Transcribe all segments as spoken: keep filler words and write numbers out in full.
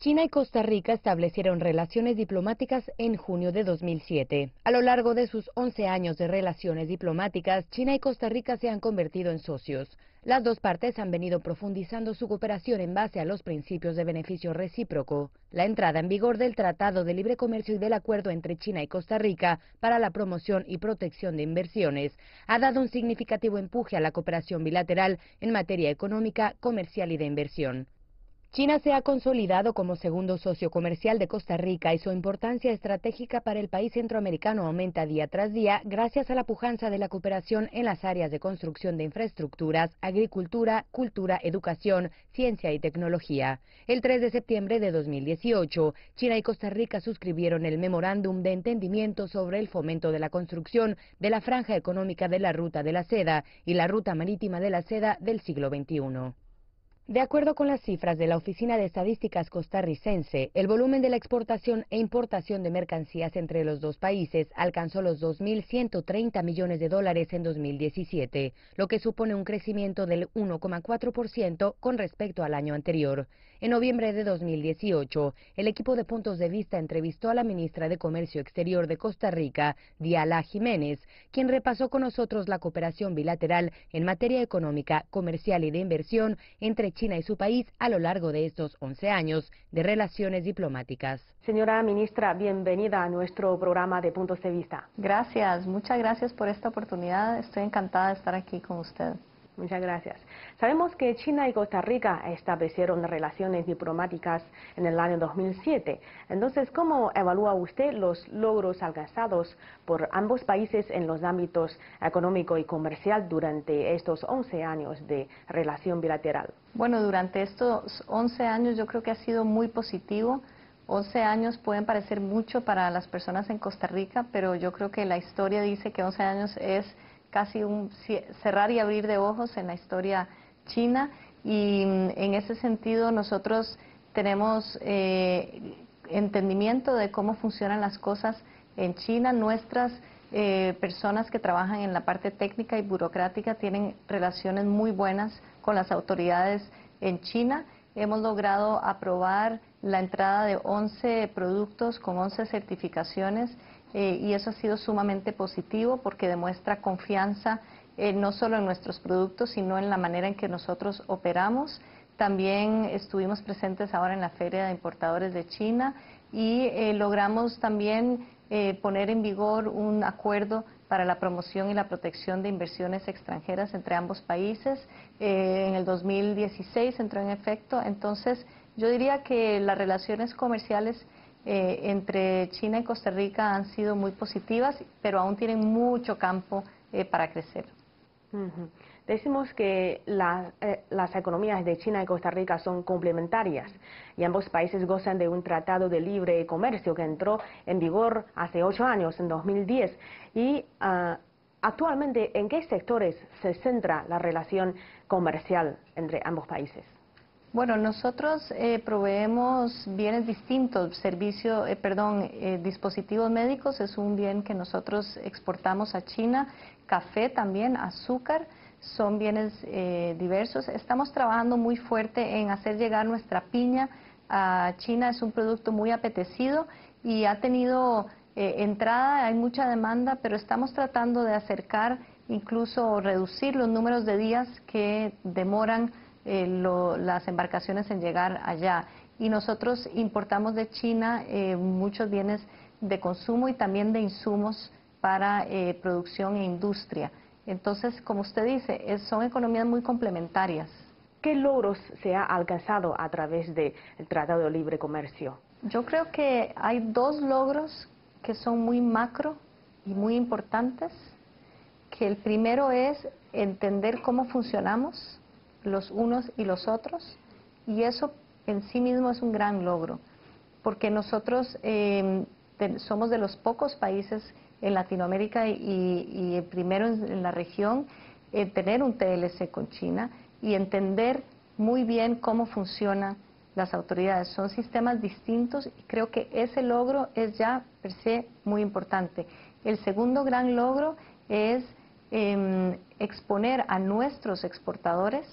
China y Costa Rica establecieron relaciones diplomáticas en junio de dos mil siete. A lo largo de sus once años de relaciones diplomáticas, China y Costa Rica se han convertido en socios. Las dos partes han venido profundizando su cooperación en base a los principios de beneficio recíproco. La entrada en vigor del Tratado de Libre Comercio y del Acuerdo entre China y Costa Rica para la promoción y protección de inversiones ha dado un significativo empuje a la cooperación bilateral en materia económica, comercial y de inversión. China se ha consolidado como segundo socio comercial de Costa Rica y su importancia estratégica para el país centroamericano aumenta día tras día gracias a la pujanza de la cooperación en las áreas de construcción de infraestructuras, agricultura, cultura, educación, ciencia y tecnología. El tres de septiembre de dos mil dieciocho, China y Costa Rica suscribieron el Memorándum de Entendimiento sobre el fomento de la construcción de la Franja Económica de la Ruta de la Seda y la Ruta Marítima de la Seda del siglo veintiuno. De acuerdo con las cifras de la Oficina de Estadísticas costarricense, el volumen de la exportación e importación de mercancías entre los dos países alcanzó los dos mil ciento treinta millones de dólares en dos mil diecisiete, lo que supone un crecimiento del uno coma cuatro por ciento con respecto al año anterior. En noviembre de dos mil dieciocho, el equipo de Puntos de Vista entrevistó a la ministra de Comercio Exterior de Costa Rica, Diala Jiménez, quien repasó con nosotros la cooperación bilateral en materia económica, comercial y de inversión entre China y su país a lo largo de estos once años de relaciones diplomáticas. Señora ministra, bienvenida a nuestro programa de Puntos de Vista. Gracias, muchas gracias por esta oportunidad. Estoy encantada de estar aquí con usted. Muchas gracias. Sabemos que China y Costa Rica establecieron relaciones diplomáticas en el año dos mil siete. Entonces, ¿cómo evalúa usted los logros alcanzados por ambos países en los ámbitos económico y comercial durante estos once años de relación bilateral? Bueno, durante estos once años yo creo que ha sido muy positivo. once años pueden parecer mucho para las personas en Costa Rica, pero yo creo que la historia dice que once años es casi un cerrar y abrir de ojos en la historia china, y en ese sentido nosotros tenemos eh, entendimiento de cómo funcionan las cosas en China. Nuestras eh, personas que trabajan en la parte técnica y burocrática tienen relaciones muy buenas con las autoridades en China. Hemos logrado aprobar la entrada de once productos con once certificaciones, eh, y eso ha sido sumamente positivo porque demuestra confianza eh, no solo en nuestros productos, sino en la manera en que nosotros operamos. También estuvimos presentes ahora en la Feria de Importadores de China y eh, logramos también eh, poner en vigor un acuerdo para la promoción y la protección de inversiones extranjeras entre ambos países. Eh, en el dos mil dieciséis entró en efecto. Entonces, yo diría que las relaciones comerciales eh, entre China y Costa Rica han sido muy positivas, pero aún tienen mucho campo eh, para crecer. Uh-huh. Decimos que la, eh, las economías de China y Costa Rica son complementarias y ambos países gozan de un tratado de libre comercio que entró en vigor hace ocho años, en dos mil diez. Y uh, actualmente, ¿en qué sectores se centra la relación comercial entre ambos países? Bueno, nosotros eh, proveemos bienes distintos. Servicio, eh, perdón, eh, dispositivos médicos es un bien que nosotros exportamos a China. Café también, azúcar, son bienes eh, diversos. Estamos trabajando muy fuerte en hacer llegar nuestra piña a China. Es un producto muy apetecido y ha tenido eh, entrada, hay mucha demanda, pero estamos tratando de acercar, incluso reducir los números de días que demoran Eh, lo, las embarcaciones en llegar allá. Y nosotros importamos de China eh, muchos bienes de consumo y también de insumos para eh, producción e industria. Entonces, como usted dice, es, son economías muy complementarias. ¿Qué logros se ha alcanzado a través del Tratado de Libre Comercio? Yo creo que hay dos logros que son muy macro y muy importantes. Que el primero es entender cómo funcionamos los unos y los otros, y eso en sí mismo es un gran logro, porque nosotros eh, te, somos de los pocos países en Latinoamérica y, y el primero en, en la región en tener un T L C con China y entender muy bien cómo funcionan las autoridades. Son sistemas distintos y creo que ese logro es ya per se muy importante. El segundo gran logro es eh, exponer a nuestros exportadores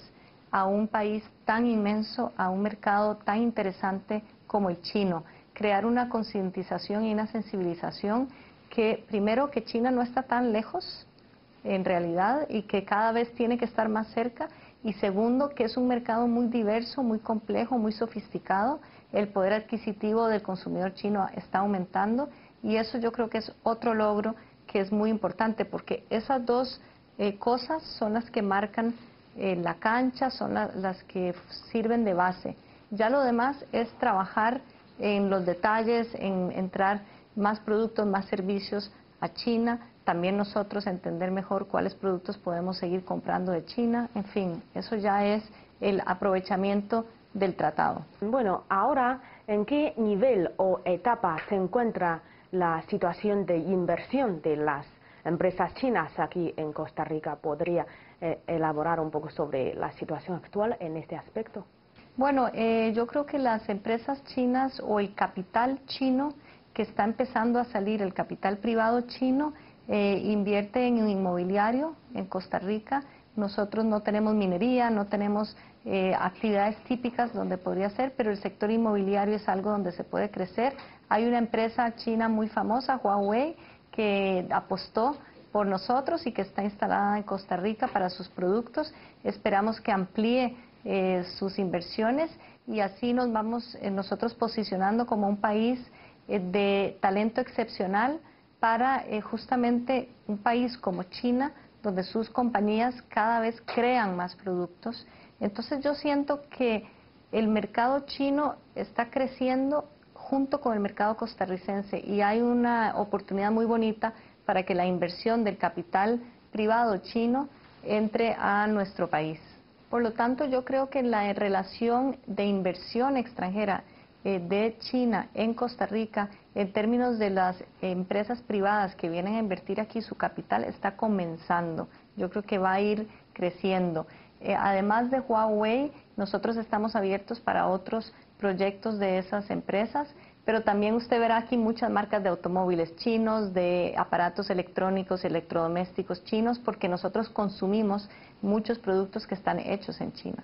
a un país tan inmenso, a un mercado tan interesante como el chino. Crear una concientización y una sensibilización que, primero, que China no está tan lejos en realidad y que cada vez tiene que estar más cerca, y segundo, que es un mercado muy diverso, muy complejo, muy sofisticado. El poder adquisitivo del consumidor chino está aumentando, y eso yo creo que es otro logro que es muy importante, porque esas dos eh, cosas son las que marcan eh, la cancha, son la, las que sirven de base. Ya lo demás es trabajar en los detalles, en entrar más productos, más servicios a China, también nosotros entender mejor cuáles productos podemos seguir comprando de China, en fin, eso ya es el aprovechamiento del tratado. Bueno, ahora, ¿en qué nivel o etapa se encuentra la situación de inversión de las empresas chinas aquí en Costa Rica? ¿Podría eh, elaborar un poco sobre la situación actual en este aspecto? Bueno, eh, yo creo que las empresas chinas o el capital chino que está empezando a salir, el capital privado chino, eh, invierte en inmobiliario en Costa Rica. Nosotros no tenemos minería, no tenemos eh, actividades típicas donde podría ser, pero el sector inmobiliario es algo donde se puede crecer. Hay una empresa china muy famosa, Huawei, que apostó por nosotros y que está instalada en Costa Rica para sus productos. Esperamos que amplíe eh, sus inversiones y así nos vamos eh, nosotros posicionando como un país eh, de talento excepcional para eh, justamente un país como China, donde sus compañías cada vez crean más productos. Entonces yo siento que el mercado chino está creciendo junto con el mercado costarricense y hay una oportunidad muy bonita para que la inversión del capital privado chino entre a nuestro país. Por lo tanto, yo creo que la relación de inversión extranjera eh, de China en Costa Rica, en términos de las empresas privadas que vienen a invertir aquí su capital, está comenzando. Yo creo que va a ir creciendo. Eh, además de Huawei, nosotros estamos abiertos para otros proyectos de esas empresas, pero también usted verá aquí muchas marcas de automóviles chinos, de aparatos electrónicos, electrodomésticos chinos, porque nosotros consumimos muchos productos que están hechos en China.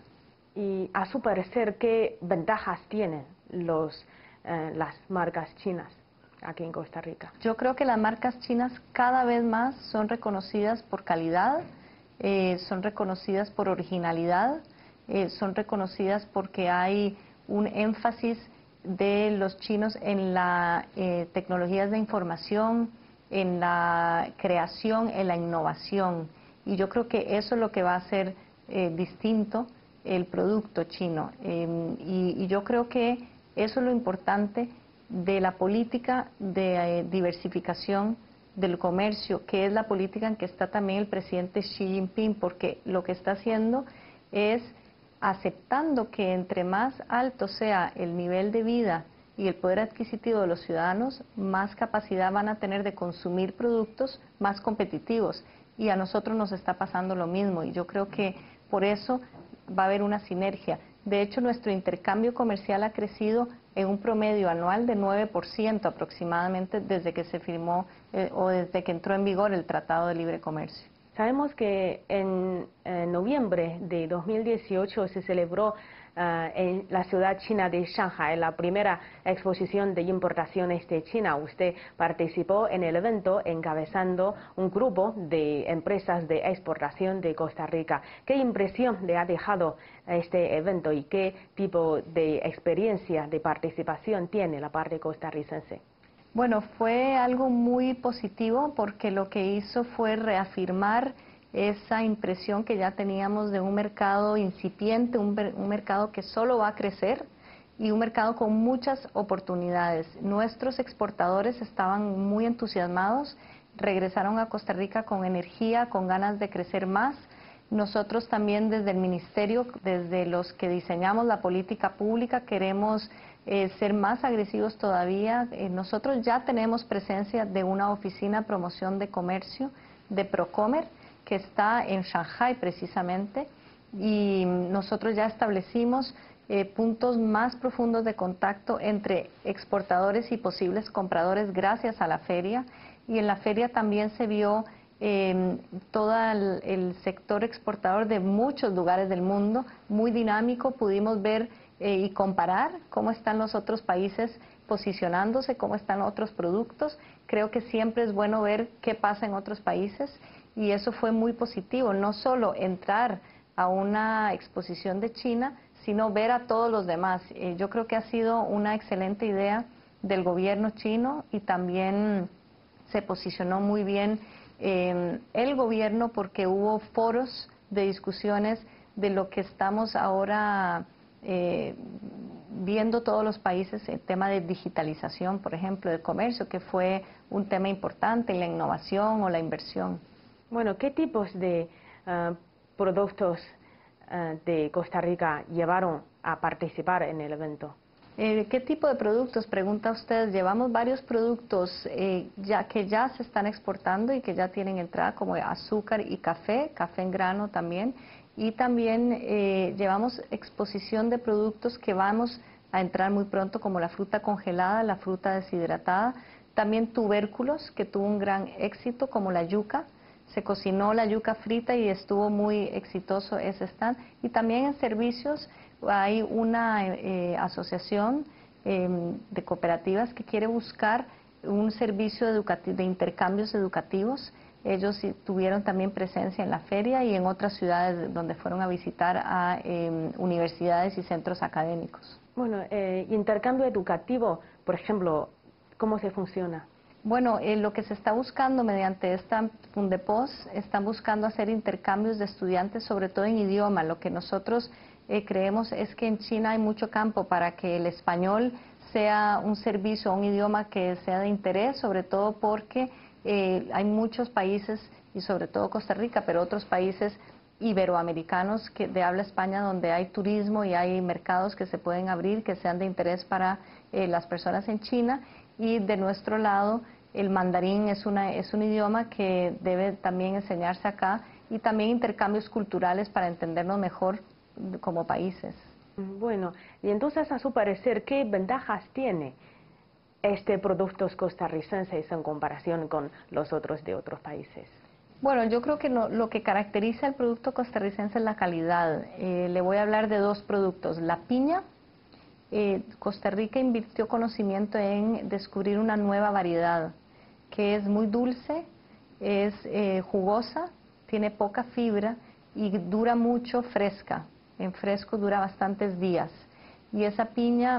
Y a su parecer, ¿qué ventajas tienen los, eh, las marcas chinas aquí en Costa Rica? Yo creo que las marcas chinas cada vez más son reconocidas por calidad, eh, son reconocidas por originalidad, eh, son reconocidas porque hay un énfasis de los chinos en las eh, tecnologías de información, en la creación, en la innovación. Y yo creo que eso es lo que va a hacer eh, distinto el producto chino. Eh, y, y yo creo que eso es lo importante de la política de eh, diversificación del comercio, que es la política en que está también el presidente Xi Jinping, porque lo que está haciendo es aceptando que entre más alto sea el nivel de vida y el poder adquisitivo de los ciudadanos, más capacidad van a tener de consumir productos más competitivos. Y a nosotros nos está pasando lo mismo, y yo creo que por eso va a haber una sinergia. De hecho, nuestro intercambio comercial ha crecido en un promedio anual de nueve por ciento aproximadamente desde que se firmó eh, o desde que entró en vigor el Tratado de Libre Comercio. Sabemos que en, en noviembre de dos mil dieciocho se celebró uh, en la ciudad china de Shanghai la primera exposición de importaciones de China. Usted participó en el evento encabezando un grupo de empresas de exportación de Costa Rica. ¿Qué impresión le ha dejado este evento y qué tipo de experiencia de participación tiene la parte costarricense? Bueno, fue algo muy positivo porque lo que hizo fue reafirmar esa impresión que ya teníamos de un mercado incipiente, un, un mercado que solo va a crecer y un mercado con muchas oportunidades. Nuestros exportadores estaban muy entusiasmados, regresaron a Costa Rica con energía, con ganas de crecer más. Nosotros también desde el Ministerio, desde los que diseñamos la política pública, queremos eh, ser más agresivos todavía. Eh, nosotros ya tenemos presencia de una oficina de promoción de comercio de Procomer, que está en Shanghai precisamente, y nosotros ya establecimos eh, puntos más profundos de contacto entre exportadores y posibles compradores gracias a la feria, y en la feria también se vio eh, todo el, el sector exportador de muchos lugares del mundo, muy dinámico. Pudimos ver eh, y comparar cómo están los otros países posicionándose, cómo están otros productos. Creo que siempre es bueno ver qué pasa en otros países y eso fue muy positivo, no solo entrar a una exposición de China, sino ver a todos los demás. Eh, yo creo que ha sido una excelente idea del gobierno chino y también se posicionó muy bien eh, el gobierno porque hubo foros de discusiones de lo que estamos ahora eh, viendo todos los países, el tema de digitalización, por ejemplo, del comercio, que fue un tema importante, la innovación o la inversión. Bueno, ¿qué tipos de uh, productos uh, de Costa Rica llevaron a participar en el evento? Eh, ¿Qué tipo de productos? Pregunta usted. Llevamos varios productos eh, ya que ya se están exportando y que ya tienen entrada, como azúcar y café, café en grano también. Y también eh, llevamos exposición de productos que vamos a entrar muy pronto, como la fruta congelada, la fruta deshidratada. También tubérculos, que tuvo un gran éxito, como la yuca. Se cocinó la yuca frita y estuvo muy exitoso ese stand. Y también en servicios hay una eh, asociación eh, de cooperativas que quiere buscar un servicio educativo, de intercambios educativos. Ellos tuvieron también presencia en la feria y en otras ciudades donde fueron a visitar a eh, universidades y centros académicos. Bueno, eh, intercambio educativo, por ejemplo, ¿cómo se funciona? Bueno, eh, lo que se está buscando mediante esta Fundepos, están buscando hacer intercambios de estudiantes, sobre todo en idioma. Lo que nosotros eh, creemos es que en China hay mucho campo para que el español sea un servicio, un idioma que sea de interés, sobre todo porque eh, hay muchos países, y sobre todo Costa Rica, pero otros países iberoamericanos que, de habla España, donde hay turismo y hay mercados que se pueden abrir, que sean de interés para eh, las personas en China. Y de nuestro lado, el mandarín es, una, es un idioma que debe también enseñarse acá, y también intercambios culturales para entendernos mejor como países. Bueno, y entonces, a su parecer, ¿qué ventajas tiene este productos costarricenses en comparación con los otros de otros países? Bueno, yo creo que lo, lo que caracteriza el producto costarricense es la calidad. Eh, le voy a hablar de dos productos. La piña. Eh, Costa Rica invirtió conocimiento en descubrir una nueva variedad que es muy dulce, es eh, jugosa, tiene poca fibra y dura mucho fresca. En fresco dura bastantes días. Y esa piña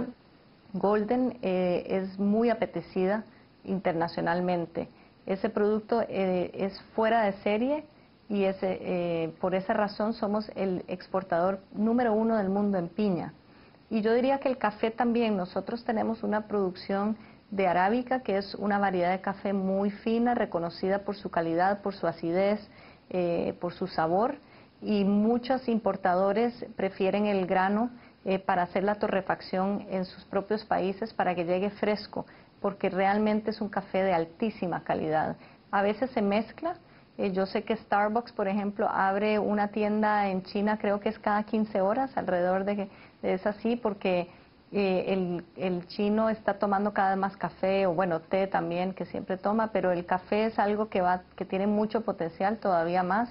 Golden eh, es muy apetecida internacionalmente. Ese producto eh, es fuera de serie y ese, eh, por esa razón somos el exportador número uno del mundo en piña. Y yo diría que el café también. Nosotros tenemos una producción de arábica, que es una variedad de café muy fina, reconocida por su calidad, por su acidez, eh, por su sabor, y muchos importadores prefieren el grano eh, para hacer la torrefacción en sus propios países para que llegue fresco, porque realmente es un café de altísima calidad. A veces se mezcla. Eh, yo sé que Starbucks, por ejemplo, abre una tienda en China, creo que es cada quince horas, alrededor de que es así, porque eh, el, el chino está tomando cada vez más café, o bueno, té también, que siempre toma, pero el café es algo que, va, que tiene mucho potencial, todavía más,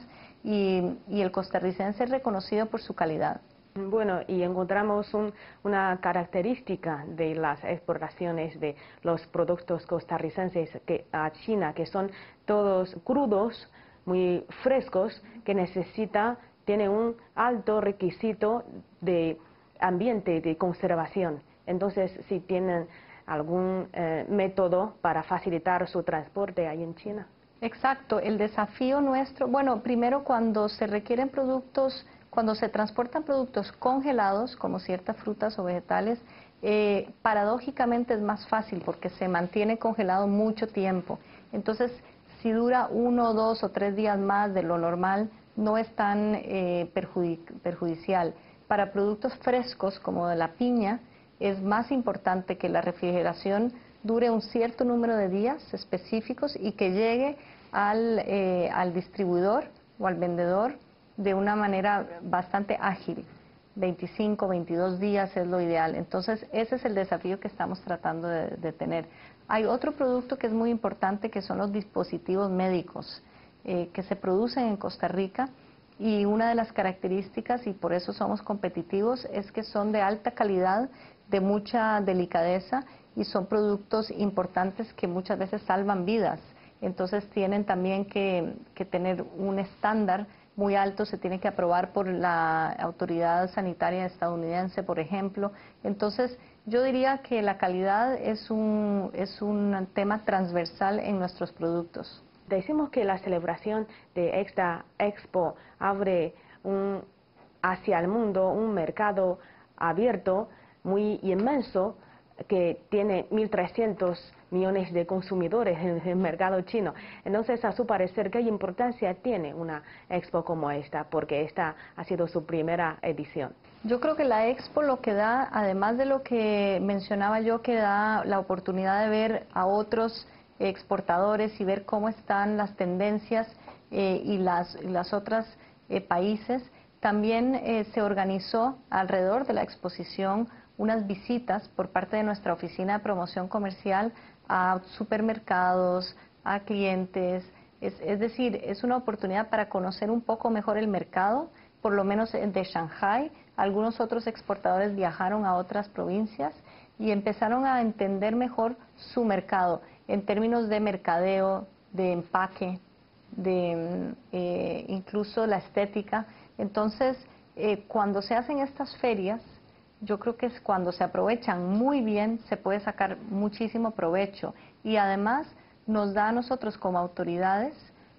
y, y el costarricense es reconocido por su calidad. Bueno, y encontramos un, una característica de las exportaciones de los productos costarricenses que, a China, que son todos crudos, muy frescos, que necesita, tiene un alto requisito de ambiente de conservación. Entonces, si tienen algún eh, método para facilitar su transporte ahí en China. Exacto, el desafío nuestro, bueno, primero cuando se requieren productos, cuando se transportan productos congelados, como ciertas frutas o vegetales, eh, paradójicamente es más fácil porque se mantiene congelado mucho tiempo. Entonces, si dura uno, dos o tres días más de lo normal, no es tan eh, perjudic perjudicial. Para productos frescos, como de la piña, es más importante que la refrigeración dure un cierto número de días específicos y que llegue al, eh, al distribuidor o al vendedor de una manera bastante ágil. veinticinco, veintidós días es lo ideal. Entonces, ese es el desafío que estamos tratando de, de tener. Hay otro producto que es muy importante, que son los dispositivos médicos. eh, que se producen en Costa Rica. Y una de las características, y por eso somos competitivos, es que son de alta calidad, de mucha delicadeza, y son productos importantes que muchas veces salvan vidas. Entonces tienen también que, que tener un estándar muy alto, se tiene que aprobar por la autoridad sanitaria estadounidense, por ejemplo. Entonces yo diría que la calidad es un, es un tema transversal en nuestros productos. Decimos que la celebración de esta Expo abre un, hacia el mundo un mercado abierto muy inmenso que tiene mil trescientos millones de consumidores en el mercado chino. Entonces, a su parecer, ¿qué importancia tiene una Expo como esta? Porque esta ha sido su primera edición. Yo creo que la Expo lo que da, además de lo que mencionaba yo, que da la oportunidad de ver a otros exportadores y ver cómo están las tendencias eh, y las, y las otras eh, países, también eh, se organizó alrededor de la exposición unas visitas por parte de nuestra oficina de promoción comercial a supermercados, a clientes, es, es decir, es una oportunidad para conocer un poco mejor el mercado, por lo menos de Shanghái. Algunos otros exportadores viajaron a otras provincias y empezaron a entender mejor su mercado en términos de mercadeo, de empaque, de eh, incluso la estética. Entonces, eh, cuando se hacen estas ferias, yo creo que es cuando se aprovechan muy bien, se puede sacar muchísimo provecho, y además nos da a nosotros como autoridades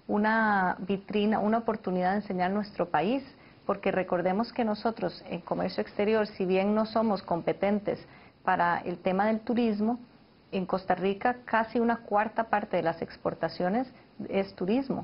una vitrina, una oportunidad de enseñar nuestro país, porque recordemos que nosotros en comercio exterior, si bien no somos competentes para el tema del turismo, en Costa Rica casi una cuarta parte de las exportaciones es turismo.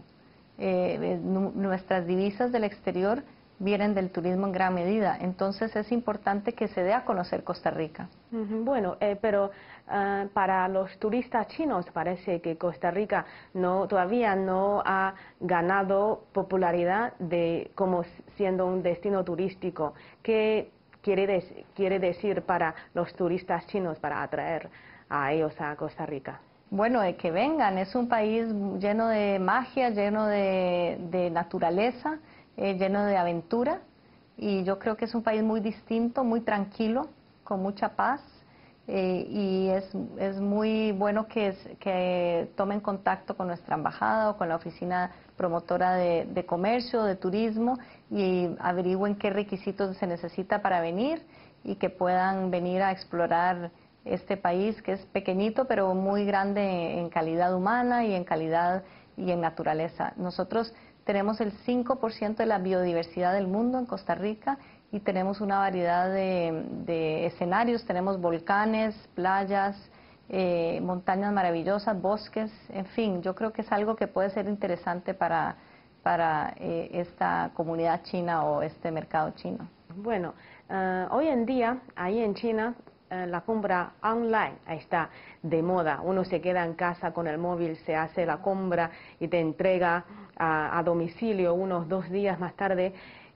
Eh, nuestras divisas del exterior vienen del turismo en gran medida, entonces es importante que se dé a conocer Costa Rica. Bueno, eh, pero uh, para los turistas chinos parece que Costa Rica no, todavía no ha ganado popularidad de, como siendo un destino turístico. ¿Qué quiere, des, quiere decir para los turistas chinos para atraer a ellos a Costa Rica? Bueno, de que vengan, es un país lleno de magia, lleno de, de naturaleza, eh, lleno de aventura, y yo creo que es un país muy distinto, muy tranquilo, con mucha paz, eh, y es, es muy bueno que, es, que tomen contacto con nuestra embajada o con la oficina promotora de, de comercio, de turismo, y averigüen qué requisitos se necesita para venir y que puedan venir a explorar este país que es pequeñito pero muy grande en calidad humana y en calidad y en naturaleza. Nosotros tenemos el cinco por ciento de la biodiversidad del mundo en Costa Rica y tenemos una variedad de, de escenarios, tenemos volcanes, playas, eh, montañas maravillosas, bosques, en fin, yo creo que es algo que puede ser interesante para, para eh, esta comunidad china o este mercado chino. Bueno, uh, hoy en día, ahí en China, uh, la compra online está de moda. Uno se queda en casa con el móvil, se hace la compra y te entrega a, a domicilio unos dos días más tarde.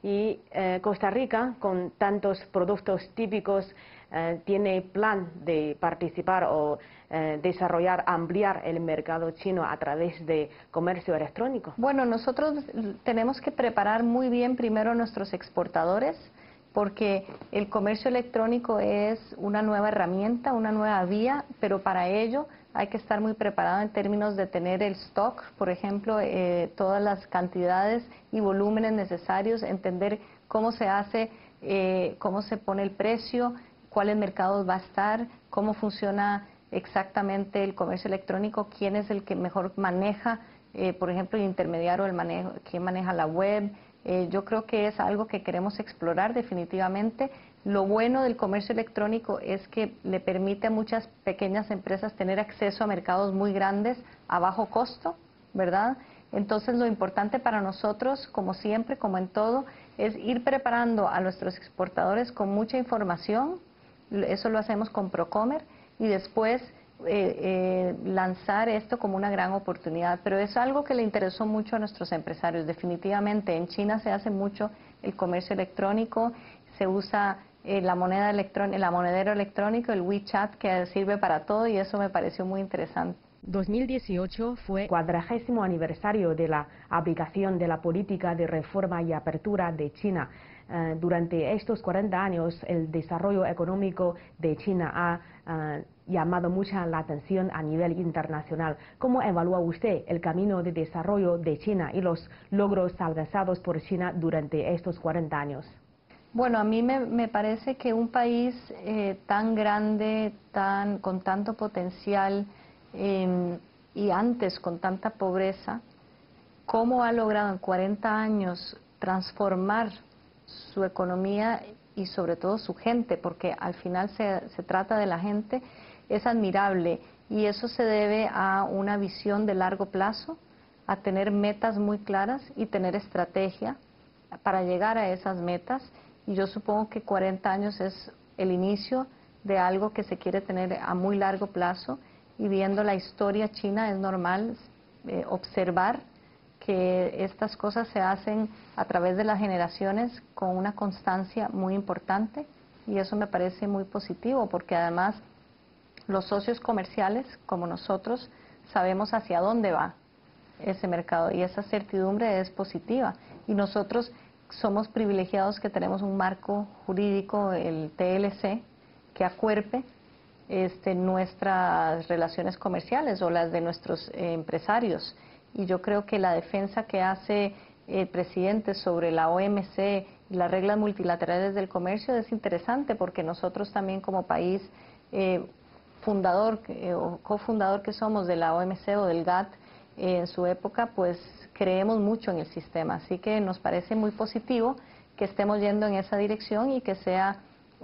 Y eh, Costa Rica, con tantos productos típicos, eh, tiene plan de participar o eh, desarrollar, ampliar el mercado chino a través de comercio electrónico. Bueno, nosotros tenemos que preparar muy bien primero a nuestros exportadores, porque el comercio electrónico es una nueva herramienta, una nueva vía, pero para ello hay que estar muy preparado en términos de tener el stock, por ejemplo, eh, todas las cantidades y volúmenes necesarios, entender cómo se hace, eh, cómo se pone el precio, cuáles mercados va a estar, cómo funciona exactamente el comercio electrónico, quién es el que mejor maneja, eh, por ejemplo, el intermediario, el manejo, quién maneja la web. Eh, yo creo que es algo que queremos explorar definitivamente. Lo bueno del comercio electrónico es que le permite a muchas pequeñas empresas tener acceso a mercados muy grandes a bajo costo, ¿verdad? Entonces lo importante para nosotros, como siempre, como en todo, es ir preparando a nuestros exportadores con mucha información. Eso lo hacemos con Procomer y después Eh, eh, lanzar esto como una gran oportunidad, pero es algo que le interesó mucho a nuestros empresarios. Definitivamente en China se hace mucho el comercio electrónico, se usa eh, la moneda electrónica, la monedero electrónico, el WeChat, que sirve para todo, y eso me pareció muy interesante. dos mil dieciocho fue cuadragésimo aniversario de la aplicación de la política de reforma y apertura de China. Uh, durante estos cuarenta años, el desarrollo económico de China ha uh, llamado mucha la atención a nivel internacional. ¿Cómo evalúa usted el camino de desarrollo de China y los logros alcanzados por China durante estos cuarenta años? Bueno, a mí me, me parece que un país eh, tan grande, tan, con tanto potencial eh, y antes con tanta pobreza, ¿cómo ha logrado en cuarenta años transformar su economía y sobre todo su gente? Porque al final se, se trata de la gente, es admirable y eso se debe a una visión de largo plazo, a tener metas muy claras y tener estrategia para llegar a esas metas. Y yo supongo que cuarenta años es el inicio de algo que se quiere tener a muy largo plazo, y viendo la historia china es normal eh, observar que estas cosas se hacen a través de las generaciones con una constancia muy importante, y eso me parece muy positivo porque además los socios comerciales como nosotros sabemos hacia dónde va ese mercado y esa certidumbre es positiva, y nosotros somos privilegiados que tenemos un marco jurídico, el T L C, que acuerpe este, nuestras relaciones comerciales o las de nuestros eh, empresarios. Y yo creo que la defensa que hace el presidente sobre la O M C y las reglas multilaterales del comercio es interesante, porque nosotros también como país eh, fundador eh, o cofundador que somos de la O M C o del G A T eh, en su época, pues creemos mucho en el sistema. Así que nos parece muy positivo que estemos yendo en esa dirección y que sea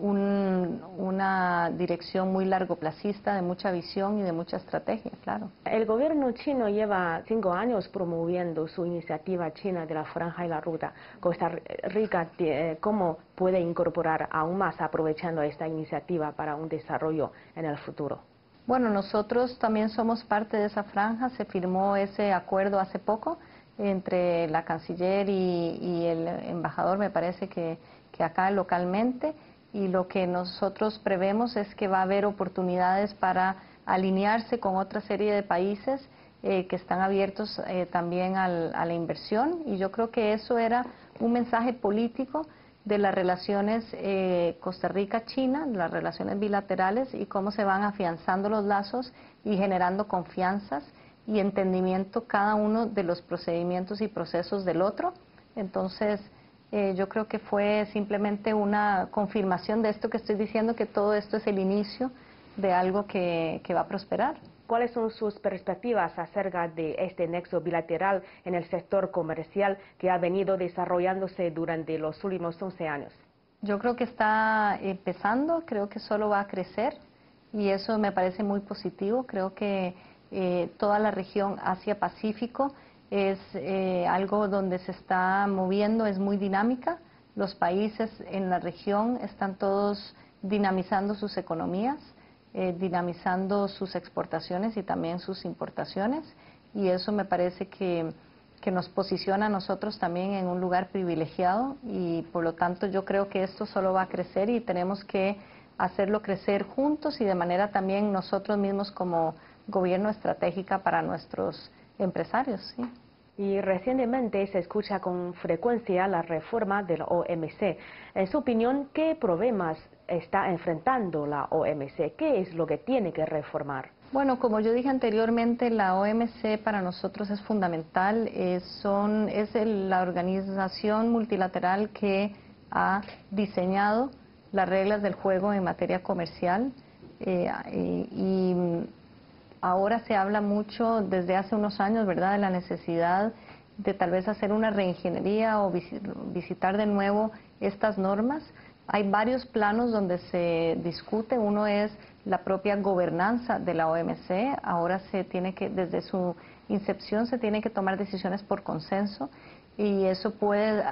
Un, una dirección muy largoplacista, de mucha visión y de mucha estrategia, claro. El gobierno chino lleva cinco años promoviendo su iniciativa china de la Franja y la Ruta. Costa Rica, ¿cómo puede incorporar aún más aprovechando esta iniciativa para un desarrollo en el futuro? Bueno, nosotros también somos parte de esa franja. Se firmó ese acuerdo hace poco entre la canciller y, y el embajador, me parece que, que acá localmente. Y lo que nosotros prevemos es que va a haber oportunidades para alinearse con otra serie de países eh, que están abiertos eh, también al, a la inversión, y yo creo que eso era un mensaje político de las relaciones eh, Costa Rica-China, las relaciones bilaterales, y cómo se van afianzando los lazos y generando confianzas y entendimiento cada uno de los procedimientos y procesos del otro. Entonces, Eh, yo creo que fue simplemente una confirmación de esto que estoy diciendo, que todo esto es el inicio de algo que, que va a prosperar. ¿Cuáles son sus perspectivas acerca de este nexo bilateral en el sector comercial que ha venido desarrollándose durante los últimos once años? Yo creo que está empezando, creo que solo va a crecer y eso me parece muy positivo. Creo que eh, toda la región Asia-Pacífico es eh, algo donde se está moviendo, es muy dinámica. Los países en la región están todos dinamizando sus economías, eh, dinamizando sus exportaciones y también sus importaciones, y eso me parece que, que nos posiciona a nosotros también en un lugar privilegiado, y por lo tanto yo creo que esto solo va a crecer y tenemos que hacerlo crecer juntos y de manera también nosotros mismos como gobierno estratégica para nuestros empresarios, sí. Y recientemente se escucha con frecuencia la reforma de la O M C. En su opinión, ¿qué problemas está enfrentando la O M C? ¿Qué es lo que tiene que reformar? Bueno, como yo dije anteriormente, la O M C para nosotros es fundamental. Es, son, es el, la organización multilateral que ha diseñado las reglas del juego en materia comercial eh, y, y ahora se habla mucho desde hace unos años, ¿verdad?, de la necesidad de tal vez hacer una reingeniería o visitar de nuevo estas normas. Hay varios planos donde se discute. Uno es la propia gobernanza de la O M C. Ahora se tiene que, desde su incepción, se tiene que tomar decisiones por consenso y eso puede,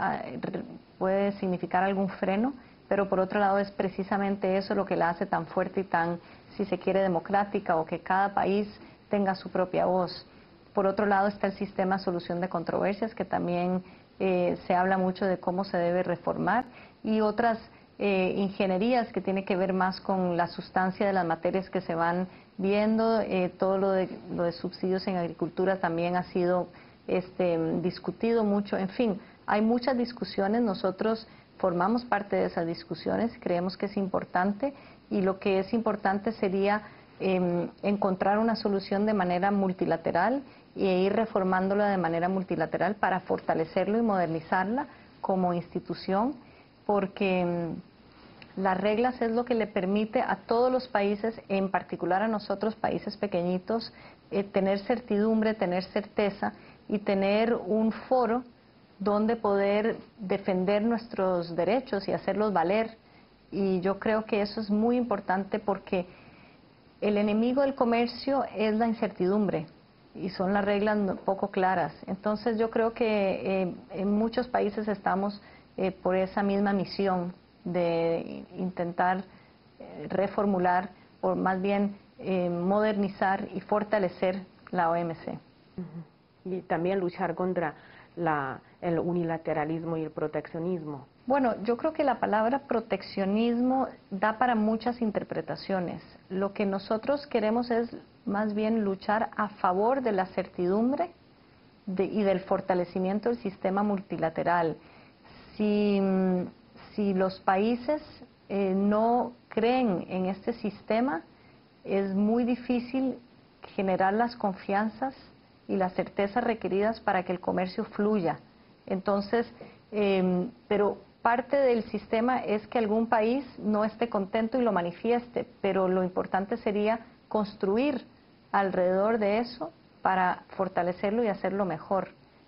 puede significar algún freno, pero por otro lado es precisamente eso lo que la hace tan fuerte y tan, si se quiere, democrática, o que cada país tenga su propia voz. Por otro lado está el sistema de solución de controversias, que también eh, se habla mucho de cómo se debe reformar, y otras eh, ingenierías que tiene que ver más con la sustancia de las materias que se van viendo. Eh, todo lo de, lo de subsidios en agricultura también ha sido este, discutido mucho. En fin, hay muchas discusiones. Nosotros formamos parte de esas discusiones, creemos que es importante, y lo que es importante sería eh, encontrar una solución de manera multilateral e ir reformándola de manera multilateral para fortalecerlo y modernizarla como institución, porque mm, las reglas es lo que le permite a todos los países, en particular a nosotros, países pequeñitos, eh, tener certidumbre, tener certeza y tener un foro donde poder defender nuestros derechos y hacerlos valer. Y yo creo que eso es muy importante porque el enemigo del comercio es la incertidumbre y son las reglas poco claras. Entonces yo creo que eh, en muchos países estamos eh, por esa misma misión de intentar eh, reformular o más bien eh, modernizar y fortalecer la O M C. Uh-huh. Y también luchar contra la, el unilateralismo y el proteccionismo. Bueno, yo creo que la palabra proteccionismo da para muchas interpretaciones. Lo que nosotros queremos es más bien luchar a favor de la certidumbre de, y del fortalecimiento del sistema multilateral. Si, si los países eh, no creen en este sistema, es muy difícil generar las confianzas y las certezas requeridas para que el comercio fluya. Entonces, eh, pero parte del sistema es que algún país no esté contento y lo manifieste, pero lo importante sería construir alrededor de eso para fortalecerlo y hacerlo mejor.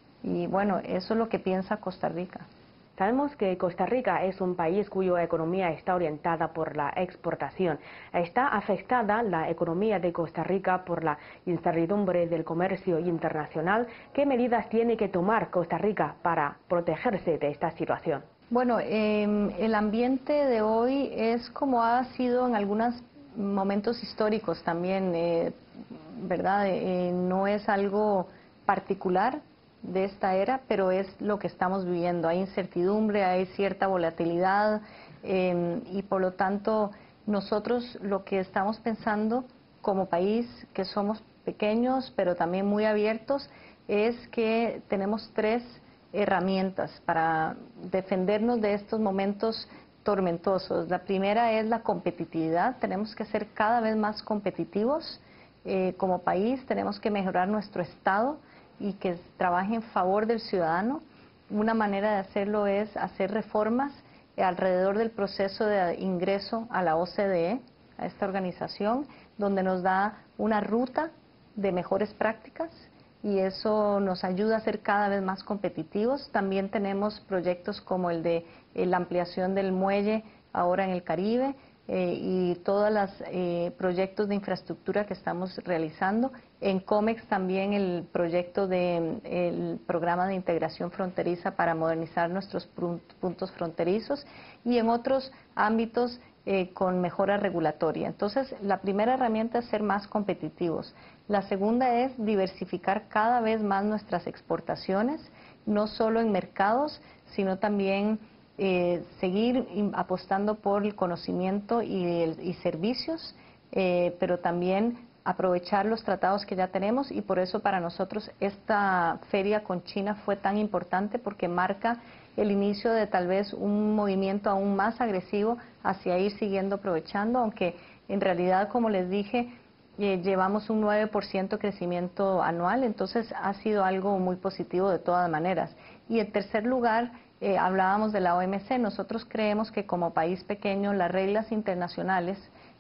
Y bueno, eso es lo que piensa Costa Rica. Sabemos que Costa Rica es un país cuya economía está orientada por la exportación. ¿Está afectada la economía de Costa Rica por la incertidumbre del comercio internacional? ¿Qué medidas tiene que tomar Costa Rica para protegerse de esta situación? Bueno, eh, el ambiente de hoy es como ha sido en algunos momentos históricos también, eh, ¿verdad? Eh, no es algo particular de esta era, pero es lo que estamos viviendo. Hay incertidumbre, hay cierta volatilidad eh, y por lo tanto nosotros lo que estamos pensando como país, que somos pequeños pero también muy abiertos, es que tenemos tres herramientas para defendernos de estos momentos tormentosos. La primera es la competitividad. Tenemos que ser cada vez más competitivos eh, como país, tenemos que mejorar nuestro estado y que trabaje en favor del ciudadano. Una manera de hacerlo es hacer reformas alrededor del proceso de ingreso a la O C D E, a esta organización, donde nos da una ruta de mejores prácticas y eso nos ayuda a ser cada vez más competitivos. También tenemos proyectos como el de eh, la ampliación del muelle ahora en el Caribe, Eh, y todos los eh, proyectos de infraestructura que estamos realizando. En COMEX también el proyecto del de, programa de integración fronteriza para modernizar nuestros puntos fronterizos y en otros ámbitos eh, con mejora regulatoria. Entonces, la primera herramienta es ser más competitivos. La segunda es diversificar cada vez más nuestras exportaciones, no solo en mercados, sino también Eh, seguir apostando por el conocimiento y, el, y servicios, eh, pero también aprovechar los tratados que ya tenemos y por eso para nosotros esta feria con China fue tan importante porque marca el inicio de tal vez un movimiento aún más agresivo hacia ir siguiendo aprovechando, aunque en realidad, como les dije, eh, llevamos un nueve por ciento crecimiento anual, entonces ha sido algo muy positivo de todas maneras. Y en tercer lugar, Eh, hablábamos de la O M C. Nosotros creemos que como país pequeño las reglas internacionales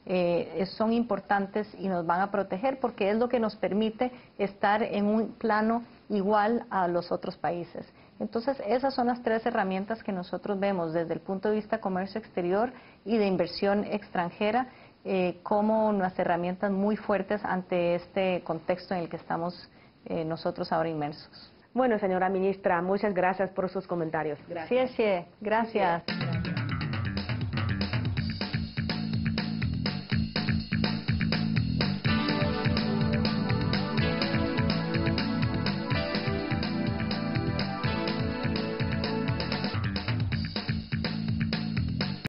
eh, son importantes y nos van a proteger porque es lo que nos permite estar en un plano igual a los otros países. Entonces esas son las tres herramientas que nosotros vemos desde el punto de vista comercio exterior y de inversión extranjera eh, como unas herramientas muy fuertes ante este contexto en el que estamos eh, nosotros ahora inmersos. Bueno, señora ministra, muchas gracias por sus comentarios. Gracias. Sí, sí, gracias.